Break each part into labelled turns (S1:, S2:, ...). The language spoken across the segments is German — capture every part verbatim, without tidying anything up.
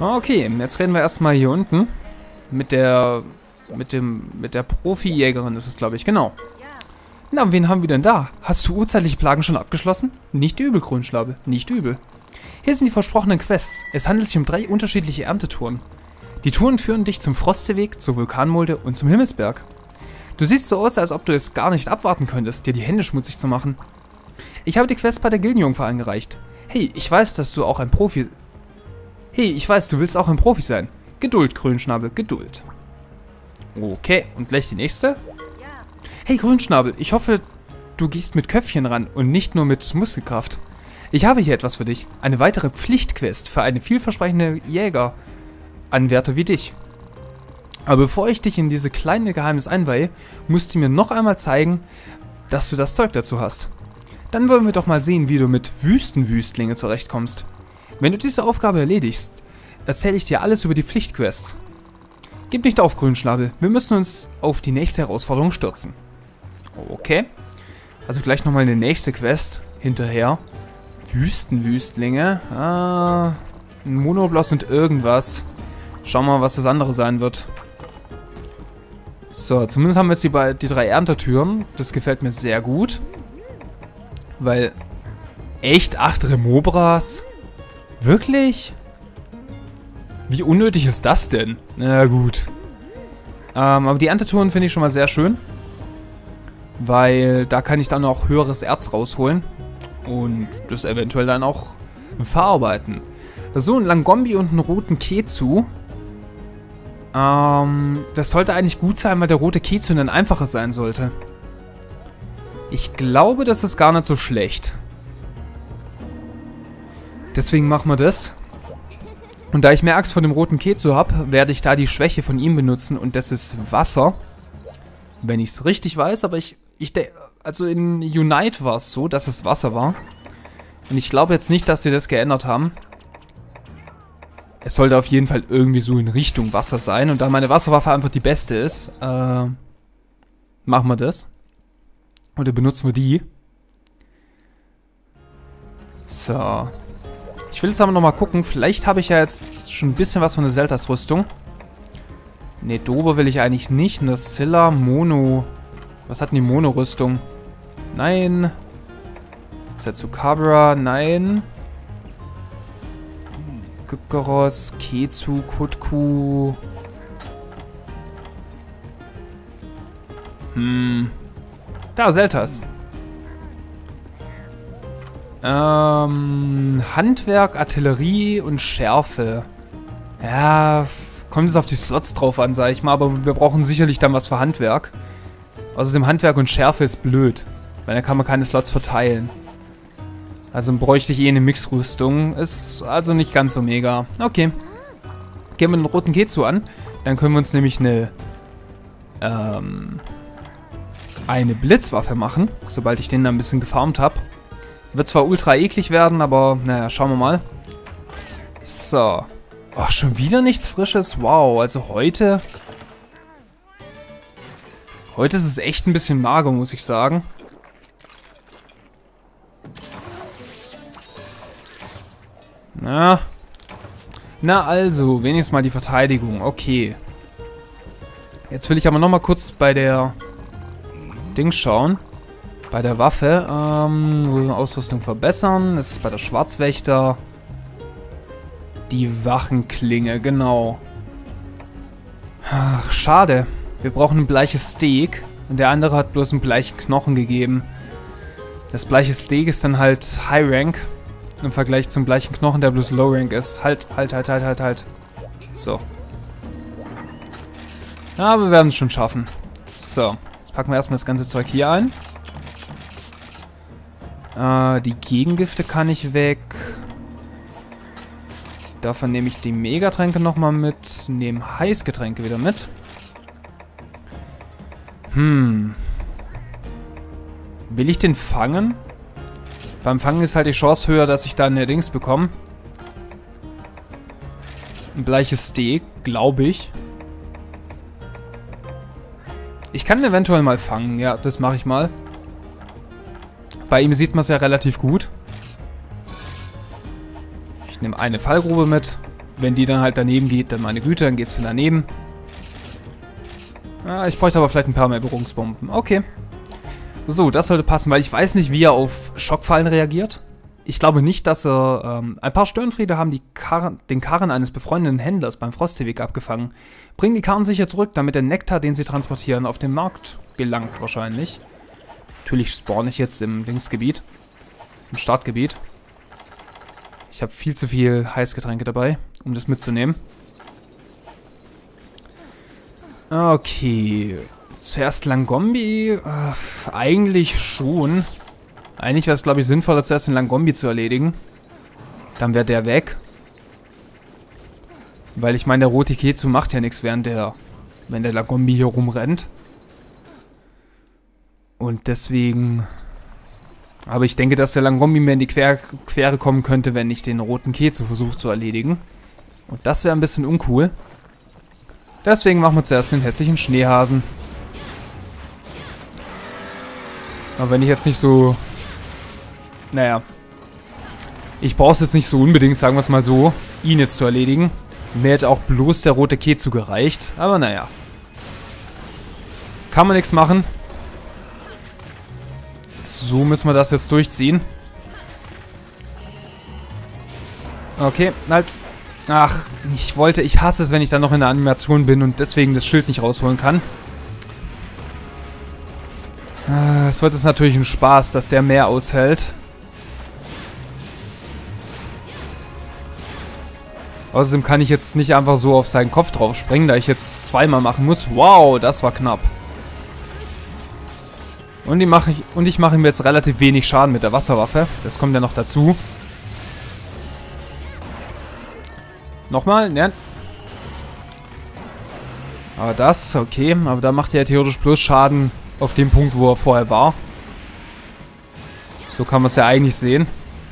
S1: Okay, jetzt reden wir erstmal hier unten mit der mit dem mit der Profi-Jägerin ist es, glaube ich, genau. Na, wen haben wir denn da? Hast du urzeitliche Plagen schon abgeschlossen? Nicht übel, Grünschnabel, nicht übel. Hier sind die versprochenen Quests. Es handelt sich um drei unterschiedliche Erntetouren. Die Touren führen dich zum Frostseeweg, zur Vulkanmulde und zum Himmelsberg. Du siehst so aus, als ob du es gar nicht abwarten könntest, dir die Hände schmutzig zu machen. Ich habe die Quest bei der Gildenjungfer eingereicht. Hey, ich weiß, dass du auch ein Profi... Hey, ich weiß, du willst auch ein Profi sein. Geduld, Grünschnabel, Geduld. Okay, und gleich die nächste. Hey, Grünschnabel, ich hoffe, du gehst mit Köpfchen ran und nicht nur mit Muskelkraft. Ich habe hier etwas für dich. Eine weitere Pflichtquest für eine vielversprechende Jägeranwärter wie dich. Aber bevor ich dich in diese kleine Geheimnis einweihe, musst du mir noch einmal zeigen, dass du das Zeug dazu hast. Dann wollen wir doch mal sehen, wie du mit Wüstenwüstlinge zurechtkommst. Wenn du diese Aufgabe erledigst, erzähle ich dir alles über die Pflichtquests. Gib nicht auf, Grünschnabel. Wir müssen uns auf die nächste Herausforderung stürzen. Okay. Also gleich nochmal eine nächste Quest hinterher. Wüstenwüstlinge. Ah, ein Monobloss und irgendwas. Schauen wir mal, was das andere sein wird. So, zumindest haben wir jetzt die, die drei Erntetüren. Das gefällt mir sehr gut. Weil, echt acht Remobras? Wirklich? Wie unnötig ist das denn? Na gut. Ähm, aber die Erntetouren finde ich schon mal sehr schön. Weil da kann ich dann auch höheres Erz rausholen. Und das eventuell dann auch verarbeiten. So, ein Langombi und einen roten Kezu. Ähm, das sollte eigentlich gut sein, weil der rote Kezu dann einfacher sein sollte. Ich glaube, das ist gar nicht so schlecht. Deswegen machen wir das. Und da ich mehr Angst vor dem roten Kezu habe, werde ich da die Schwäche von ihm benutzen. Und das ist Wasser. Wenn ich es richtig weiß, aber ich... ich also in Unite war es so, dass es Wasser war. Und ich glaube jetzt nicht, dass sie das geändert haben. Es sollte auf jeden Fall irgendwie so in Richtung Wasser sein. Und da meine Wasserwaffe einfach die beste ist, äh, machen wir das. Oder benutzen wir die. So. Ich will jetzt aber nochmal gucken. Vielleicht habe ich ja jetzt schon ein bisschen was von der Seltas-Rüstung. Ne, Dober will ich eigentlich nicht. Nocilla, Mono. Was hat denn die Mono-Rüstung? Nein. Setsukabra, nein. Kykoros, Kezu, Kutku. Hm. Da, Seltas. Ähm, Handwerk, Artillerie und Schärfe. Ja, kommt es auf die Slots drauf an, sag ich mal, aber wir brauchen sicherlich dann was für Handwerk. Außerdem Handwerk und Schärfe ist blöd, weil dann kann man keine Slots verteilen. Also bräuchte ich eh eine Mixrüstung. Ist also nicht ganz so mega. Okay. Gehen wir den roten Kezu an. Dann können wir uns nämlich eine ähm, eine Blitzwaffe machen, sobald ich den da ein bisschen gefarmt habe. Wird zwar ultra eklig werden, aber naja, schauen wir mal. So. Oh, schon wieder nichts Frisches. Wow, also heute... Heute ist es echt ein bisschen mager, muss ich sagen. Na. Na also, wenigstens mal die Verteidigung. Okay. Jetzt will ich aber nochmal kurz bei der Ding schauen. Bei der Waffe. Ähm, Ausrüstung verbessern. Das ist bei der Schwarzwächter. Die Wachenklinge, genau. Ach, schade. Wir brauchen ein bleiches Steak. Und der andere hat bloß einen bleichen Knochen gegeben. Das bleiche Steak ist dann halt High Rank. Im Vergleich zum bleichen Knochen, der bloß Low Rank ist. Halt, halt, halt, halt, halt, halt. So. Ja, wir werden es schon schaffen. So. Jetzt packen wir erstmal das ganze Zeug hier ein. Äh, die Gegengifte kann ich weg. Davon nehme ich die Megatränke nochmal mit. Nehme Heißgetränke wieder mit. Hm. Will ich den fangen? Beim Fangen ist halt die Chance höher, dass ich da eine Dings bekomme. Ein bleiches Steak, glaube ich. Ich kann ihn eventuell mal fangen. Ja, das mache ich mal. Bei ihm sieht man es ja relativ gut. Ich nehme eine Fallgrube mit. wenn die dann halt daneben geht, dann meine Güte, dann geht's von daneben. Ah, ich bräuchte aber vielleicht ein paar mehr Berührungsbomben. Okay. So, das sollte passen, weil ich weiß nicht, wie er auf Schockfallen reagiert. Ich glaube nicht, dass er... Ähm, ein paar Störenfriede haben die Karren, den Karren eines befreundeten Händlers beim Frostseeweg abgefangen. Bringen die Karren sicher zurück, damit der Nektar, den sie transportieren, auf den Markt gelangt wahrscheinlich. Natürlich spawne ich jetzt im Linksgebiet. Im Startgebiet. Ich habe viel zu viel Heißgetränke dabei, um das mitzunehmen. Okay. Zuerst Langombi? Äh, eigentlich schon. Eigentlich wäre es, glaube ich, sinnvoller, zuerst den Langombi zu erledigen. Dann wäre der weg. Weil ich meine, der rote Kezu macht ja nichts, während der, wenn der Langombi hier rumrennt. Und deswegen... Aber ich denke, dass der Langombi mir in die Quer Quere kommen könnte, wenn ich den roten Kezu versuche zu erledigen. Und das wäre ein bisschen uncool. Deswegen machen wir zuerst den hässlichen Schneehasen. Aber wenn ich jetzt nicht so... Naja. Ich brauche es jetzt nicht so unbedingt, sagen wir es mal so, ihn jetzt zu erledigen. Mir hätte auch bloß der rote Kezu gereicht. Aber naja. Kann man nichts machen. So müssen wir das jetzt durchziehen. Okay, halt. Ach, ich wollte, ich hasse es, wenn ich dann noch in der Animation bin und deswegen das Schild nicht rausholen kann. Es wird jetzt natürlich ein Spaß, dass der mehr aushält. Außerdem kann ich jetzt nicht einfach so auf seinen Kopf drauf springen, da ich jetzt zweimal machen muss. Wow, das war knapp. Und, die mach ich, und ich mache ihm jetzt relativ wenig Schaden mit der Wasserwaffe. Das kommt ja noch dazu. Nochmal, ne? Aber das, okay. Aber da macht er theoretisch bloß Schaden auf dem Punkt, wo er vorher war. So kann man es ja eigentlich sehen.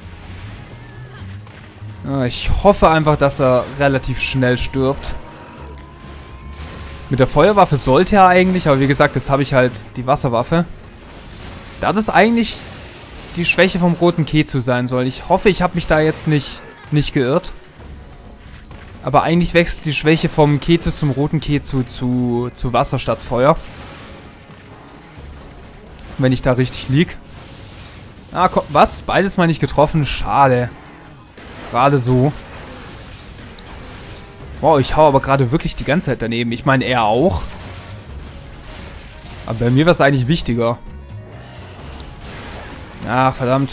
S1: Ich hoffe einfach, dass er relativ schnell stirbt. Mit der Feuerwaffe sollte er eigentlich, aber wie gesagt, jetzt habe ich halt die Wasserwaffe. Da das eigentlich die Schwäche vom roten Kezu sein soll. Ich hoffe, ich habe mich da jetzt nicht, nicht geirrt. Aber eigentlich wechselt die Schwäche vom Kezu zum roten Kezu zu, zu Wasser statt Feuer. Wenn ich da richtig lieg. Ah, komm, was? Beides mal nicht getroffen? Schade. Gerade so. Wow, ich hau aber gerade wirklich die ganze Zeit daneben. Ich meine, er auch. Aber bei mir war es eigentlich wichtiger. Ach, verdammt.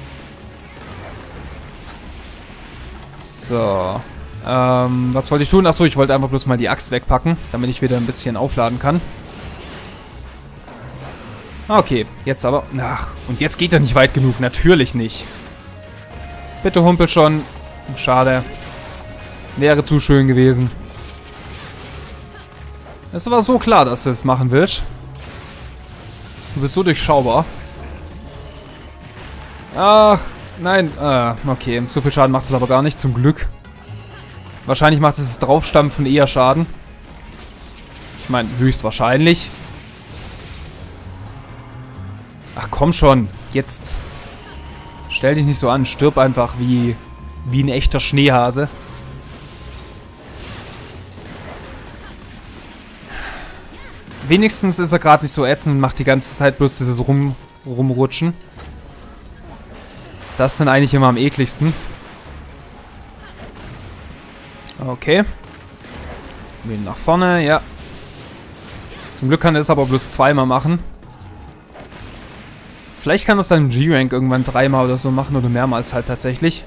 S1: So. Ähm, was wollte ich tun? Achso, ich wollte einfach bloß mal die Axt wegpacken, damit ich wieder ein bisschen aufladen kann. Okay, jetzt aber... Ach, und jetzt geht er nicht weit genug. Natürlich nicht. Bitte humpel schon. Schade. Wäre zu schön gewesen. Es war so klar, dass du es machen willst. Du bist so durchschaubar. Ach, nein. Äh, okay, so viel Schaden macht es aber gar nicht, zum Glück. Wahrscheinlich macht es das Draufstampfen eher Schaden. Ich meine, höchstwahrscheinlich. Ach, komm schon. Jetzt... Stell dich nicht so an. Stirb einfach wie, wie ein echter Schneehase. Wenigstens ist er gerade nicht so ätzend und macht die ganze Zeit bloß dieses Rum, Rumrutschen. Das ist dann eigentlich immer am ekligsten. Okay. Gehen nach vorne, ja. Zum Glück kann er es aber bloß zweimal machen. Vielleicht kann das dann im G-Rank irgendwann dreimal oder so machen oder mehrmals halt tatsächlich.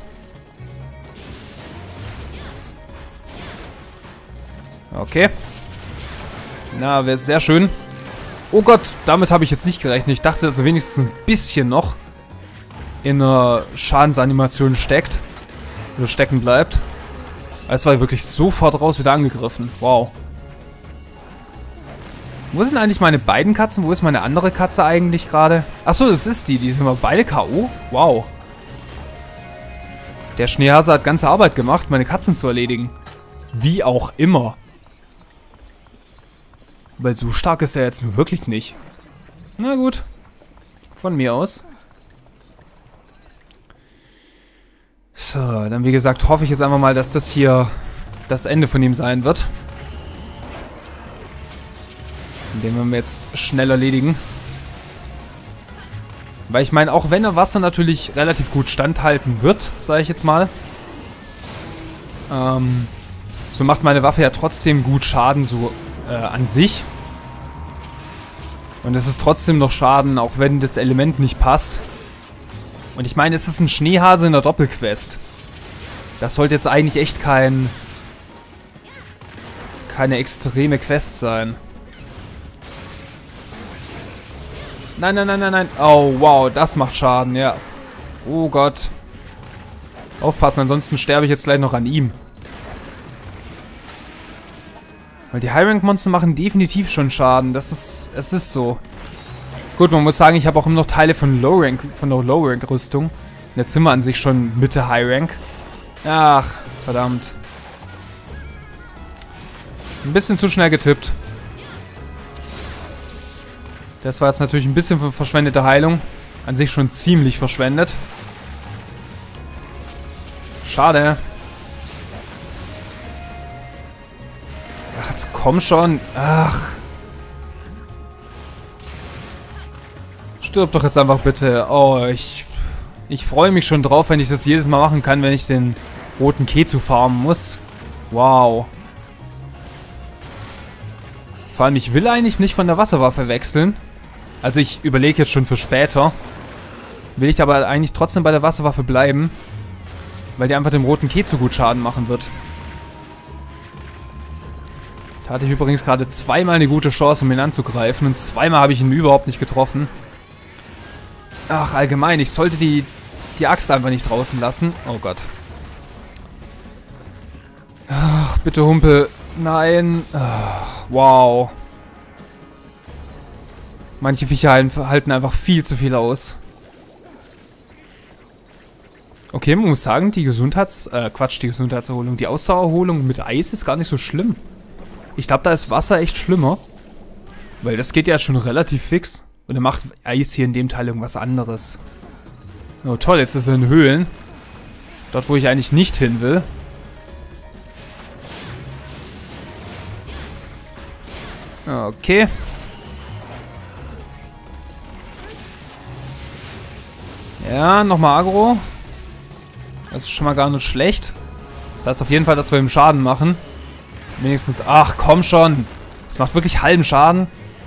S1: Okay. Na, wäre sehr schön. Oh Gott, damit habe ich jetzt nicht gerechnet. Ich dachte, dass er wenigstens ein bisschen noch in einer Schadensanimation steckt. Oder stecken bleibt. Es war wirklich sofort raus wieder angegriffen. Wow. Wo sind eigentlich meine beiden Katzen? Wo ist meine andere Katze eigentlich gerade? Achso, das ist die. Die sind aber beide K O? Wow. Der Schneehase hat ganze Arbeit gemacht, meine Katzen zu erledigen. Wie auch immer. Weil so stark ist er jetzt nur wirklich nicht. Na gut. Von mir aus. So, dann wie gesagt hoffe ich jetzt einfach mal, dass das hier das Ende von ihm sein wird. Den werden wir jetzt schnell erledigen. Weil ich meine, auch wenn er Wasser natürlich relativ gut standhalten wird, sage ich jetzt mal, ähm, so macht meine Waffe ja trotzdem gut Schaden so äh, an sich. Und es ist trotzdem noch Schaden, auch wenn das Element nicht passt. Und ich meine, es ist ein Schneehase in der Doppelquest. Das sollte jetzt eigentlich echt kein... keine extreme Quest sein. Nein, nein, nein, nein, nein. Oh, wow, das macht Schaden, ja. Oh Gott. Aufpassen, ansonsten sterbe ich jetzt gleich noch an ihm. Weil die High-Rank-Monster machen definitiv schon Schaden. Das ist, es ist so. Gut, man muss sagen, ich habe auch immer noch Teile von Low-Rank, von der Low-Rank-Rüstung. Und jetzt sind wir an sich schon Mitte High-Rank. Ach, verdammt. Ein bisschen zu schnell getippt. Das war jetzt natürlich ein bisschen verschwendete Heilung. An sich schon ziemlich verschwendet. Schade. Ach, jetzt komm schon. Ach. Stirb doch jetzt einfach bitte. Oh, ich... Ich freue mich schon drauf, wenn ich das jedes Mal machen kann, wenn ich den roten Kezu farmen muss. Wow. Vor allem, ich will eigentlich nicht von der Wasserwaffe wechseln. Also ich überlege jetzt schon für später. Will ich aber eigentlich trotzdem bei der Wasserwaffe bleiben. Weil die einfach dem roten Kezu gut Schaden machen wird. Da hatte ich übrigens gerade zweimal eine gute Chance, um ihn anzugreifen. Und zweimal habe ich ihn überhaupt nicht getroffen. Ach, allgemein, ich sollte die, die Axt einfach nicht draußen lassen. Oh Gott. Ach, bitte Humpel. Nein. Ach, wow. Manche Viecher halten einfach viel zu viel aus. Okay, man muss sagen, die Gesundheits... Äh, Quatsch, die Gesundheitserholung. Die Ausdauererholung mit Eis ist gar nicht so schlimm. Ich glaube, da ist Wasser echt schlimmer. Weil das geht ja schon relativ fix. Und er macht Eis hier in dem Teil irgendwas anderes. Oh toll, jetzt ist er in Höhlen. Dort, wo ich eigentlich nicht hin will. Okay. Ja, nochmal Agro. Das ist schon mal gar nicht schlecht. Das heißt auf jeden Fall, dass wir ihm Schaden machen. Wenigstens... Ach, komm schon. Das macht wirklich halben Schaden.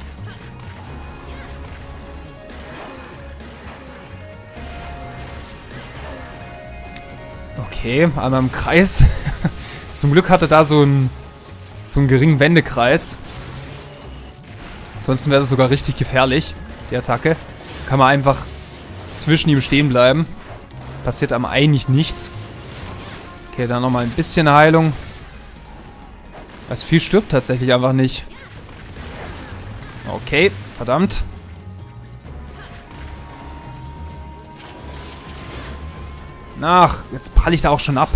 S1: Okay, einmal im Kreis. Zum Glück hatte da so einen, so einen geringen Wendekreis. Ansonsten wäre das sogar richtig gefährlich, die Attacke. Kann man einfach zwischen ihm stehen bleiben. Passiert aber eigentlich nichts. Okay, dann nochmal ein bisschen Heilung. Das Vieh stirbt tatsächlich einfach nicht. Okay, verdammt. Ach, jetzt pralle ich da auch schon ab.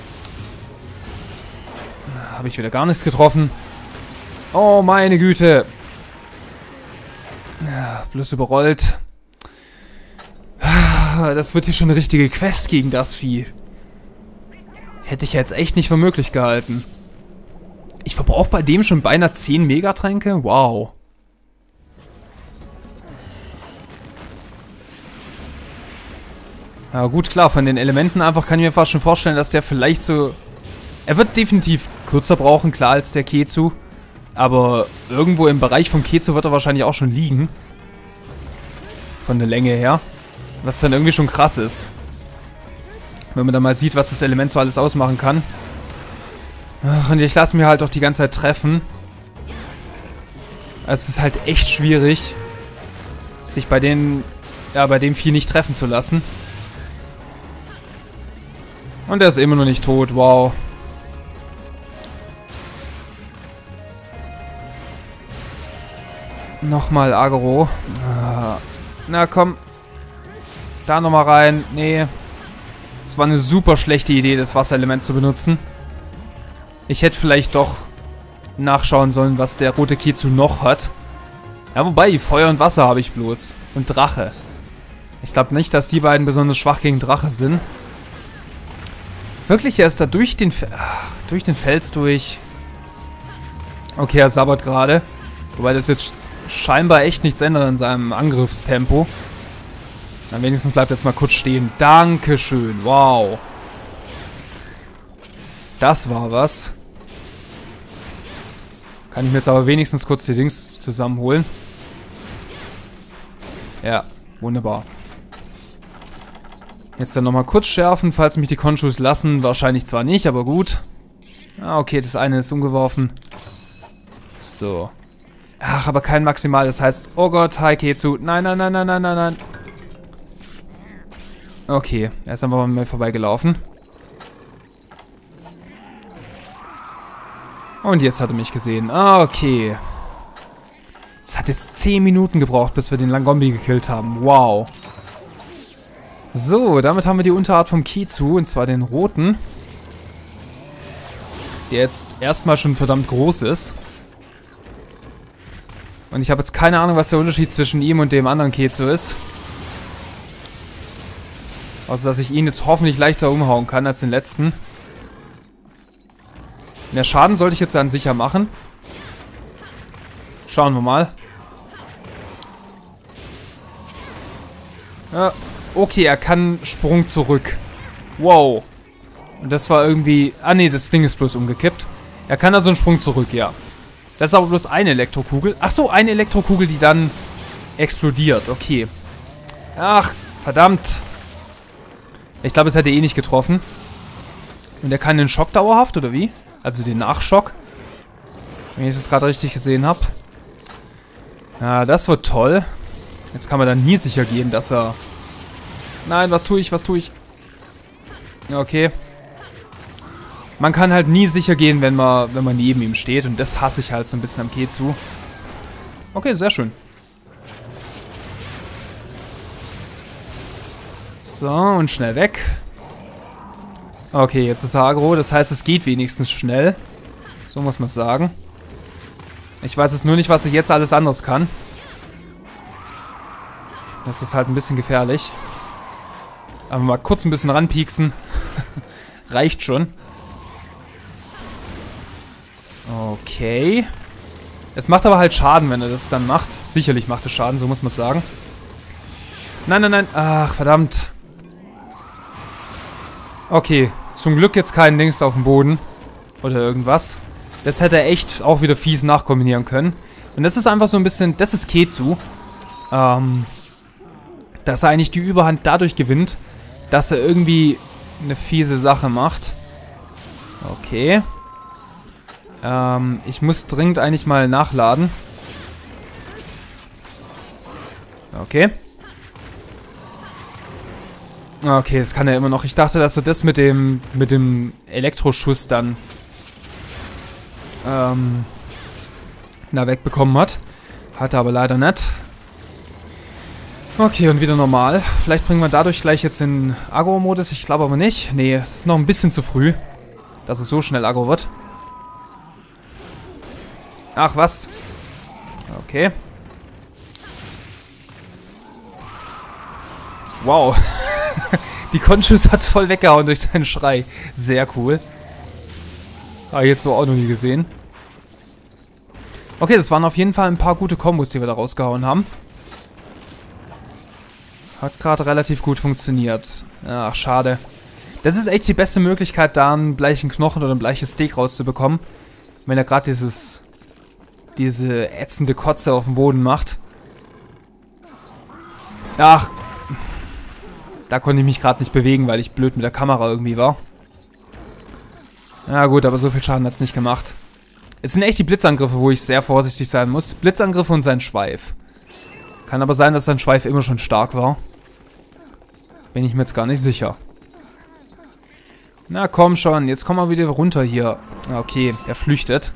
S1: Habe ich wieder gar nichts getroffen. Oh, meine Güte. Ja, bloß überrollt. Das wird hier schon eine richtige Quest gegen das Vieh. Hätte ich jetzt echt nicht für möglich gehalten. Ich verbrauche bei dem schon beinahe zehn Megatränke? Wow. Ja gut, klar, von den Elementen einfach kann ich mir fast schon vorstellen, dass der vielleicht so... Er wird definitiv kürzer brauchen, klar, als der Kezu. Aber irgendwo im Bereich vom Kezu wird er wahrscheinlich auch schon liegen. Von der Länge her. Was dann irgendwie schon krass ist. Wenn man dann mal sieht, was das Element so alles ausmachen kann. Ach, und ich lasse mir halt auch die ganze Zeit treffen. Es ist halt echt schwierig, sich bei den, ja, bei dem Vieh nicht treffen zu lassen. Und er ist immer noch nicht tot, wow. Nochmal Agro. Na komm. Da nochmal rein. Nee. Es war eine super schlechte Idee, das Wasserelement zu benutzen. Ich hätte vielleicht doch nachschauen sollen, was der rote Kezu noch hat. Ja, wobei, Feuer und Wasser habe ich bloß. Und Drache. Ich glaube nicht, dass die beiden besonders schwach gegen Drache sind. Wirklich, er ist da durch den... Fe Ach, durch den Fels durch. Okay, er sabbert gerade. Wobei das jetzt scheinbar echt nichts ändert an seinem Angriffstempo. Dann wenigstens bleibt jetzt mal kurz stehen. Dankeschön. Wow. Das war was. Kann ich mir jetzt aber wenigstens kurz die Dings zusammenholen. Ja, wunderbar. Jetzt dann nochmal kurz schärfen, falls mich die Konchus lassen. Wahrscheinlich zwar nicht, aber gut. Ah, okay, das eine ist umgeworfen. So. Ach, aber kein Maximal. Das heißt, oh Gott, Haiketsu. Nein, nein, nein, nein, nein, nein, nein. Okay, er ist einfach mal mir vorbeigelaufen. Und jetzt hat er mich gesehen. Ah, okay. Es hat jetzt zehn Minuten gebraucht, bis wir den Lagombi gekillt haben. Wow. So, damit haben wir die Unterart vom Kizu, und zwar den roten. Der jetzt erstmal schon verdammt groß ist. Und ich habe jetzt keine Ahnung, was der Unterschied zwischen ihm und dem anderen Kizu ist. Außer, dass ich ihn jetzt hoffentlich leichter umhauen kann als den letzten. Mehr Schaden sollte ich jetzt dann sicher machen. Schauen wir mal. Ja, okay, er kann Sprung zurück. Wow. Und das war irgendwie... Ah ne, das Ding ist bloß umgekippt. Er kann also einen Sprung zurück, ja. Das ist aber bloß eine Elektrokugel. Ach so, eine Elektrokugel, die dann explodiert. Okay. Ach, verdammt. Ich glaube, es hätte eh nicht getroffen. Und er kann den Schock dauerhaft, oder wie? Also den Nachschock. Wenn ich das gerade richtig gesehen habe. Ja, das wird toll. Jetzt kann man dann nie sicher gehen, dass er... Nein, was tue ich, was tue ich? Ja, okay. Man kann halt nie sicher gehen, wenn man, wenn man neben ihm steht. Und das hasse ich halt so ein bisschen am Kizu. Okay, sehr schön. So, und schnell weg. Okay, jetzt ist er aggro. Das heißt, es geht wenigstens schnell. So muss man es sagen. Ich weiß jetzt nur nicht, was er jetzt alles anderes kann. Das ist halt ein bisschen gefährlich. Aber mal kurz ein bisschen ranpieksen. Reicht schon. Okay. Es macht aber halt Schaden, wenn er das dann macht. Sicherlich macht es Schaden, so muss man es sagen. Nein, nein, nein. Ach, verdammt. Okay. Zum Glück jetzt kein Dings auf dem Boden. Oder irgendwas. Das hätte er echt auch wieder fies nachkombinieren können. Und das ist einfach so ein bisschen... Das ist Kizu. Ähm... Dass er eigentlich die Überhand dadurch gewinnt, dass er irgendwie eine fiese Sache macht. Okay. Ähm, ich muss dringend eigentlich mal nachladen. Okay. Okay, das kann er immer noch. Ich dachte, dass er das mit dem mit dem Elektroschuss dann ähm, na, wegbekommen hat. Hat er aber leider nicht. Okay, und wieder normal. Vielleicht bringen wir dadurch gleich jetzt den Aggro-Modus. Ich glaube aber nicht. Nee, es ist noch ein bisschen zu früh, dass es so schnell aggro wird. Ach, was? Okay. Wow. Die Konchus hat es voll weggehauen durch seinen Schrei. Sehr cool. Habe ich jetzt so auch noch nie gesehen. Okay, das waren auf jeden Fall ein paar gute Kombos, die wir da rausgehauen haben. Hat gerade relativ gut funktioniert. Ach, schade. Das ist echt die beste Möglichkeit, da einen bleichen Knochen oder ein bleiches Steak rauszubekommen. Wenn er gerade dieses... diese ätzende Kotze auf dem Boden macht. Ach. Da konnte ich mich gerade nicht bewegen, weil ich blöd mit der Kamera irgendwie war. Ja gut, aber so viel Schaden hat es nicht gemacht. Es sind echt die Blitzangriffe, wo ich sehr vorsichtig sein muss. Blitzangriffe und sein Schweif. Kann aber sein, dass sein Schweif immer schon stark war. Bin ich mir jetzt gar nicht sicher. Na komm schon, jetzt komm mal wieder runter hier. Okay, er flüchtet.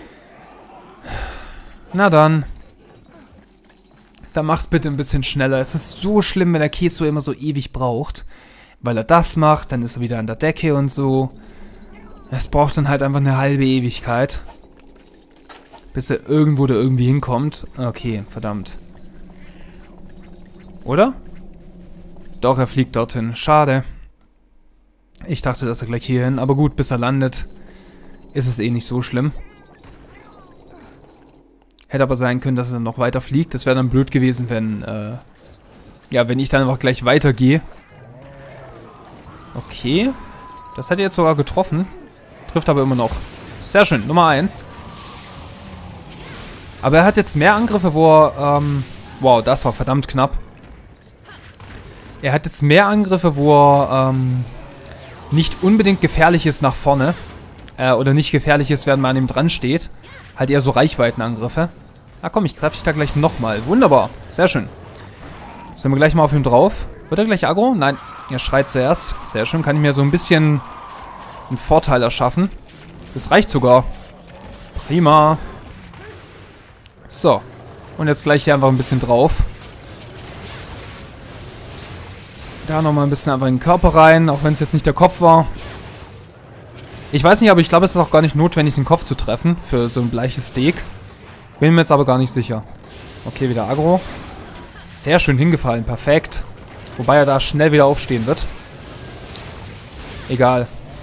S1: Na dann. Dann mach's bitte ein bisschen schneller. Es ist so schlimm, wenn der Kizu immer so ewig braucht. Weil er das macht, dann ist er wieder an der Decke und so. Es braucht dann halt einfach eine halbe Ewigkeit. Bis er irgendwo da irgendwie hinkommt. Okay, verdammt. Oder? Doch, er fliegt dorthin. Schade. Ich dachte, dass er gleich hier hin. Aber gut, bis er landet, ist es eh nicht so schlimm. Hätte aber sein können, dass er noch weiter fliegt. Das wäre dann blöd gewesen, wenn, äh, ja, wenn ich dann einfach gleich weitergehe. Okay. Das hat er jetzt sogar getroffen. Trifft aber immer noch. Sehr schön, Nummer eins. Aber er hat jetzt mehr Angriffe, wo er, ähm, wow, das war verdammt knapp. Er hat jetzt mehr Angriffe, wo er, ähm, nicht unbedingt gefährlich ist nach vorne. Äh, oder nicht gefährlich ist, während man an ihm dran steht. Halt eher so Reichweitenangriffe. Na komm, ich greife dich da gleich nochmal. Wunderbar, sehr schön. Sind wir gleich mal auf ihm drauf. Wird er gleich aggro? Nein, er schreit zuerst. Sehr schön, kann ich mir so ein bisschen einen Vorteil erschaffen. Das reicht sogar. Prima. So. Und jetzt gleich hier einfach ein bisschen drauf. Da nochmal ein bisschen einfach in den Körper rein, auch wenn es jetzt nicht der Kopf war. Ich weiß nicht, aber ich glaube, es ist auch gar nicht notwendig, den Kopf zu treffen für so ein bleiches Steak. Bin mir jetzt aber gar nicht sicher. Okay, wieder aggro. Sehr schön hingefallen, perfekt. Wobei er da schnell wieder aufstehen wird. Egal.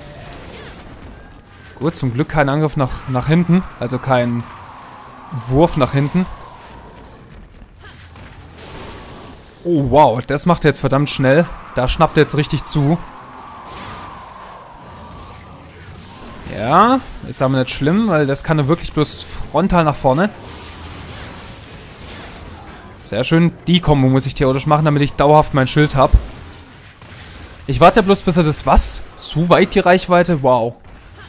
S1: Gut, zum Glück kein Angriff nach, nach hinten. Also kein Wurf nach hinten. Oh, wow. Das macht er jetzt verdammt schnell. Da schnappt er jetzt richtig zu. Ja, ist aber nicht schlimm, weil das kann er wirklich bloß frontal nach vorne. Sehr schön. Die Kombo muss ich theoretisch machen, damit ich dauerhaft mein Schild habe. Ich warte ja bloß, bis er das... Was? So weit die Reichweite? Wow.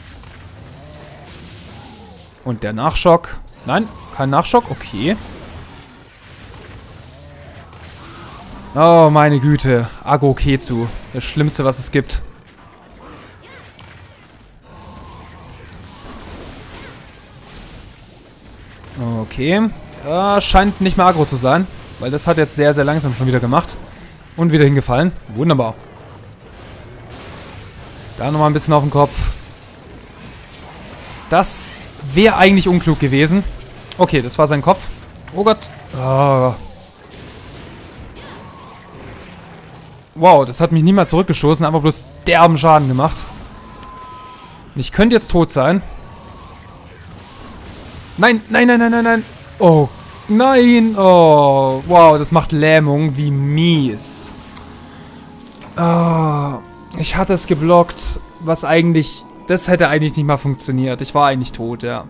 S1: Und der Nachschock. Nein, kein Nachschock. Okay. Oh, meine Güte. Agro Ketsu. Das Schlimmste, was es gibt. Okay. Äh, scheint nicht mehr aggro zu sein. Weil das hat jetzt sehr, sehr langsam schon wieder gemacht. Und wieder hingefallen. Wunderbar. Da nochmal ein bisschen auf den Kopf. Das wäre eigentlich unklug gewesen. Okay, das war sein Kopf. Oh Gott. Oh. Wow, das hat mich nie mal zurückgestoßen. Einfach bloß derben Schaden gemacht. Und ich könnte jetzt tot sein. Nein, nein, nein, nein, nein, nein. Oh, nein. Oh, wow, das macht Lähmung. Wie mies. Oh, ich hatte es geblockt, was eigentlich... Das hätte eigentlich nicht mal funktioniert. Ich war eigentlich tot, ja.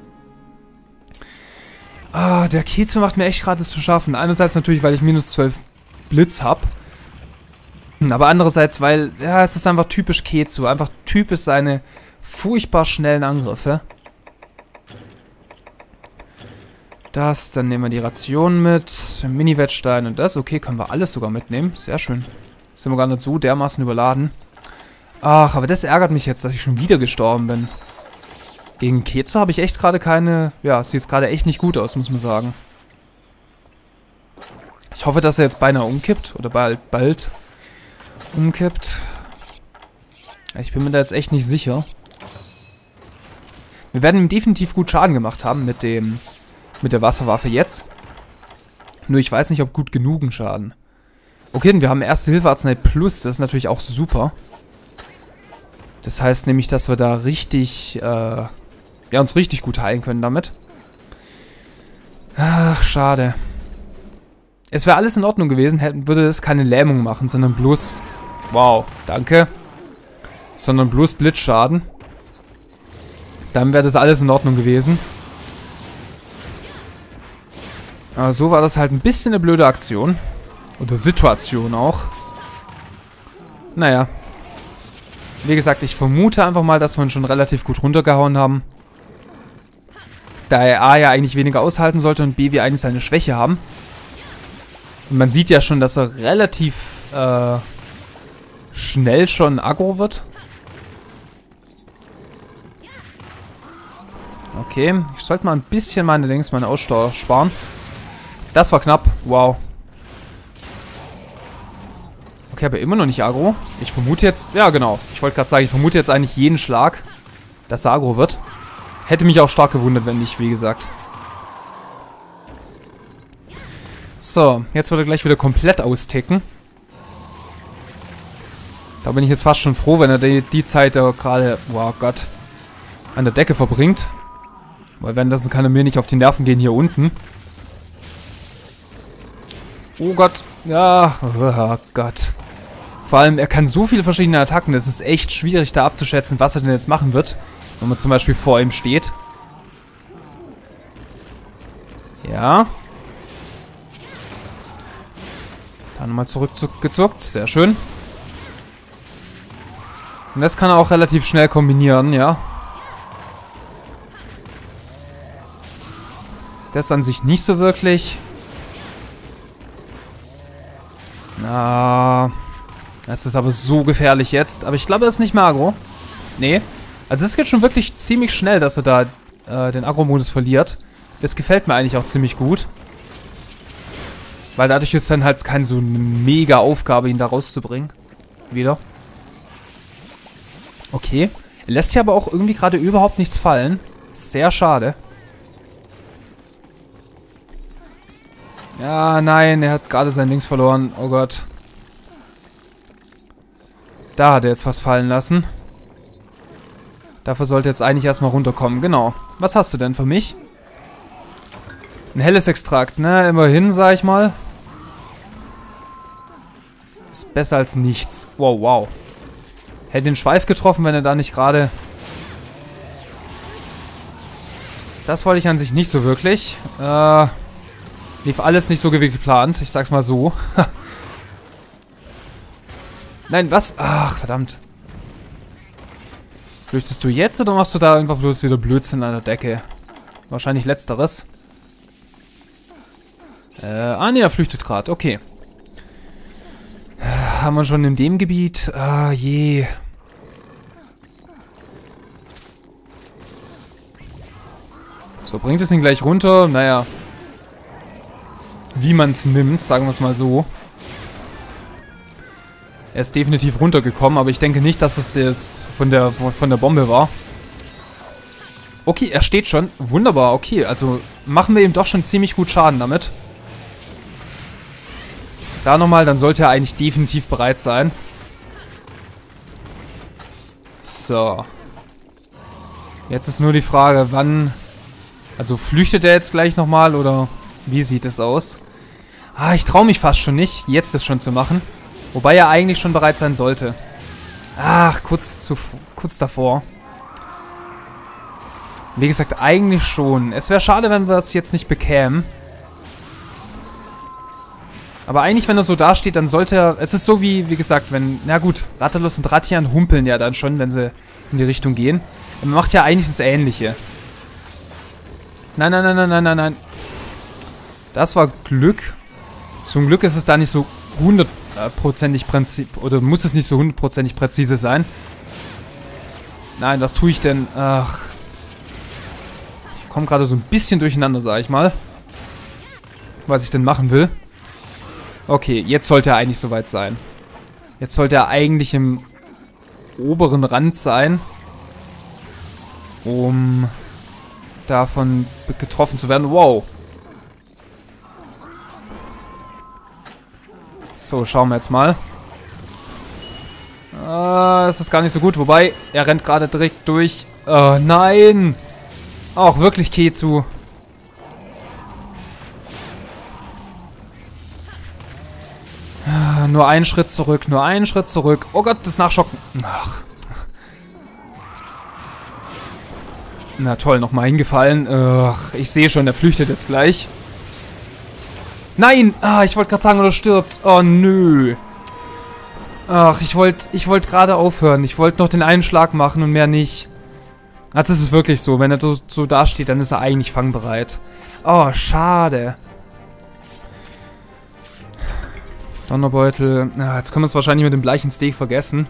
S1: Ah, der Ketsu macht mir echt gerade zu schaffen. Einerseits natürlich, weil ich minus zwölf Blitz habe. Aber andererseits, weil... Ja, es ist einfach typisch Ketsu. Einfach typisch seine furchtbar schnellen Angriffe. Das, dann nehmen wir die Ration mit. Mini-Wettstein und das. Okay, können wir alles sogar mitnehmen. Sehr schön. Sind wir gar nicht so dermaßen überladen. Ach, aber das ärgert mich jetzt, dass ich schon wieder gestorben bin. Gegen Ketsu habe ich echt gerade keine... Ja, sieht jetzt gerade echt nicht gut aus, muss man sagen. Ich hoffe, dass er jetzt beinahe umkippt. Oder bald, bald umkippt. Ich bin mir da jetzt echt nicht sicher. Wir werden ihm definitiv gut Schaden gemacht haben mit dem... Mit der Wasserwaffe jetzt. Nur ich weiß nicht, ob gut genugen Schaden. Okay, und wir haben Erste-Hilfe-Arznei Plus. Das ist natürlich auch super. Das heißt nämlich, dass wir da richtig, äh, ja, uns richtig gut heilen können damit. Ach, schade. Es wäre alles in Ordnung gewesen, hätten, würde es keine Lähmung machen, sondern bloß, wow, danke. Sondern bloß Blitzschaden. Dann wäre das alles in Ordnung gewesen. Aber so war das halt ein bisschen eine blöde Aktion. Oder Situation auch. Naja. Wie gesagt, ich vermute einfach mal, dass wir ihn schon relativ gut runtergehauen haben. Da er A ja eigentlich weniger aushalten sollte und B wir eigentlich seine Schwäche haben. Und man sieht ja schon, dass er relativ äh, schnell schon aggro wird. Okay, ich sollte mal ein bisschen meine Dings, meine Ausdauer sparen. Das war knapp, wow. Okay, aber immer noch nicht aggro. Ich vermute jetzt... Ja, genau. Ich wollte gerade sagen, ich vermute jetzt eigentlich jeden Schlag, dass er aggro wird. Hätte mich auch stark gewundert, wenn nicht, wie gesagt. So, jetzt wird er gleich wieder komplett austicken. Da bin ich jetzt fast schon froh, wenn er die, die Zeit da gerade, wow Gott, an der Decke verbringt. Weil währenddessen kann er mir nicht auf die Nerven gehen hier unten. Oh Gott, ja, oh Gott. Vor allem, er kann so viele verschiedene Attacken, es ist echt schwierig da abzuschätzen, was er denn jetzt machen wird. Wenn man zum Beispiel vor ihm steht. Ja. Dann nochmal zurückgezuckt, sehr schön. Und das kann er auch relativ schnell kombinieren, ja. Das an sich nicht so wirklich. Na, das ist aber so gefährlich jetzt. Aber ich glaube, er ist nicht mehr aggro. Nee. Also es geht schon wirklich ziemlich schnell, dass er da äh, den Agro-Modus verliert. Das gefällt mir eigentlich auch ziemlich gut. Weil dadurch ist dann halt keine so eine mega Aufgabe, ihn da rauszubringen. Wieder. Okay. Er lässt hier aber auch irgendwie gerade überhaupt nichts fallen. Sehr schade. Ja, nein, er hat gerade sein Links verloren. Oh Gott. Da hat er jetzt was fallen lassen. Dafür sollte jetzt eigentlich erstmal runterkommen. Genau. Was hast du denn für mich? Ein helles Extrakt, ne? Immerhin, sag ich mal. Ist besser als nichts. Wow, wow. Hätte den Schweif getroffen, wenn er da nicht gerade... Das wollte ich an sich nicht so wirklich. Äh... Lief alles nicht so wie geplant. Ich sag's mal so. Nein, was? Ach, verdammt. Flüchtest du jetzt oder machst du da einfach bloß wieder Blödsinn an der Decke? Wahrscheinlich letzteres. Äh, ah ne, er flüchtet gerade. Okay. Äh, haben wir schon in dem Gebiet? Ah, je. So, bringt es ihn gleich runter? Naja. Wie man es nimmt, sagen wir es mal so. Er ist definitiv runtergekommen, aber ich denke nicht, dass es das von der, von der Bombe war. Okay, er steht schon. Wunderbar, okay. Also machen wir ihm doch schon ziemlich gut Schaden damit. Da nochmal, dann sollte er eigentlich definitiv bereit sein. So. Jetzt ist nur die Frage, wann... Also flüchtet er jetzt gleich nochmal oder wie sieht es aus? Ah, ich traue mich fast schon nicht, jetzt das schon zu machen. Wobei er eigentlich schon bereit sein sollte. Ach, kurz, zu, kurz davor. Wie gesagt, eigentlich schon. Es wäre schade, wenn wir es jetzt nicht bekämen. Aber eigentlich, wenn er so dasteht, dann sollte er... Es ist so wie, wie gesagt, wenn... Na gut, Rathalos und Rathian humpeln ja dann schon, wenn sie in die Richtung gehen. Und man macht ja eigentlich das Ähnliche. Nein, nein, nein, nein, nein, nein, nein. Das war Glück. Zum Glück ist es da nicht so hundertprozentig präzise, oder muss es nicht so hundertprozentig präzise sein. Nein, was tue ich denn? Ach. Ich komme gerade so ein bisschen durcheinander, sage ich mal. Was ich denn machen will. Okay, jetzt sollte er eigentlich soweit sein. Jetzt sollte er eigentlich im oberen Rand sein. Um davon getroffen zu werden. Wow. So, schauen wir jetzt mal. Ah, das ist gar nicht so gut. Wobei, er rennt gerade direkt durch. Oh, nein. Auch wirklich Kezu. Ah, nur einen Schritt zurück, nur einen Schritt zurück. Oh Gott, das Nachschocken. Ach. Na toll, nochmal hingefallen. Ach, ich sehe schon, der flüchtet jetzt gleich. Nein! Ah, ich wollte gerade sagen, oder stirbt. Oh, nö. Ach, ich wollte ich wollte gerade aufhören. Ich wollte noch den einen Schlag machen und mehr nicht. Also es ist wirklich so. Wenn er so, so dasteht, dann ist er eigentlich fangbereit. Oh, schade. Donnerbeutel. Ah, jetzt können wir es wahrscheinlich mit dem gleichen Steak vergessen.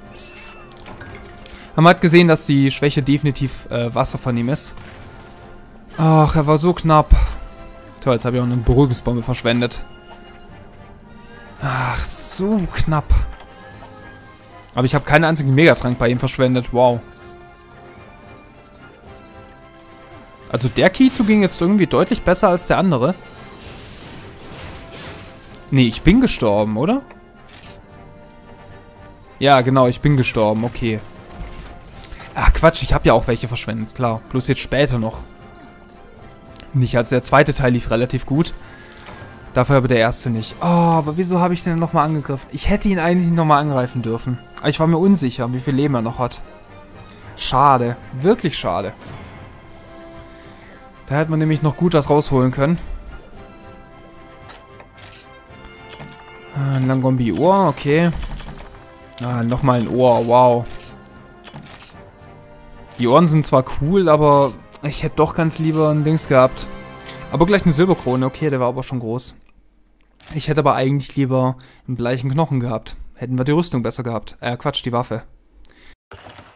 S1: Man hat gesehen, dass die Schwäche definitiv äh, Wasser von ihm ist. Ach, er war so knapp. Toll, jetzt habe ich auch eine Beruhigungsbombe verschwendet. Ach, so knapp. Aber ich habe keinen einzigen Megatrank bei ihm verschwendet. Wow. Also der Kizu ging jetzt irgendwie deutlich besser als der andere. Nee, ich bin gestorben, oder? Ja, genau, ich bin gestorben, okay. Ach, Quatsch, ich habe ja auch welche verschwendet, klar. Bloß jetzt später noch. Nicht, also der zweite Teil lief relativ gut. Dafür aber der erste nicht. Oh, aber wieso habe ich den nochmal angegriffen? Ich hätte ihn eigentlich nochmal angreifen dürfen. Aber ich war mir unsicher, wie viel Leben er noch hat. Schade. Wirklich schade. Da hätte man nämlich noch gut was rausholen können. Ein Langombi-Ohr, okay. Ah, nochmal ein Ohr, wow. Die Ohren sind zwar cool, aber ich hätte doch ganz lieber ein Dings gehabt. Aber gleich eine Silberkrone, okay, der war aber schon groß. Ich hätte aber eigentlich lieber einen bleichen Knochen gehabt. Hätten wir die Rüstung besser gehabt. Äh, Quatsch, die Waffe.